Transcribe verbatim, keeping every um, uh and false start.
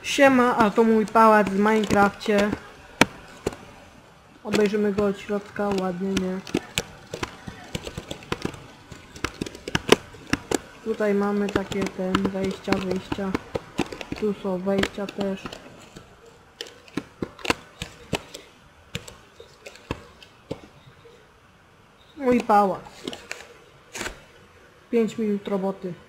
Siema, a to mój pałac w Minecrafcie. Obejrzymy go od środka, ładnie, nie? Tutaj mamy takie ten wejścia, wyjścia. Tu są wejścia też. Mój pałac. pięć minut roboty.